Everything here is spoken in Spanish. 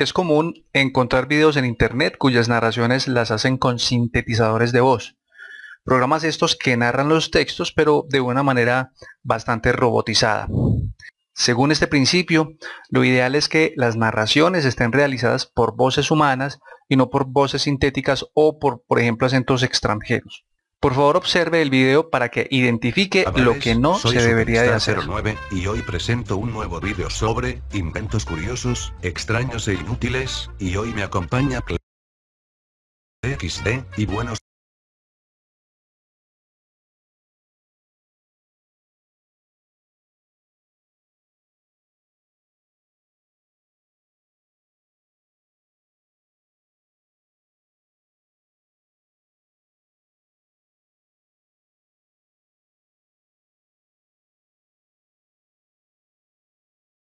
Es común encontrar videos en internet cuyas narraciones las hacen con sintetizadores de voz. Programas estos que narran los textos pero de una manera bastante robotizada. Según este principio, lo ideal es que las narraciones estén realizadas por voces humanas y no por voces sintéticas o por ejemplo, acentos extranjeros. Por favor, observe el video para que identifique lo que no soy se debería de hacer. Superstar09 y hoy presento un nuevo video sobre inventos curiosos, extraños e inútiles, y hoy me acompaña XD, y buenos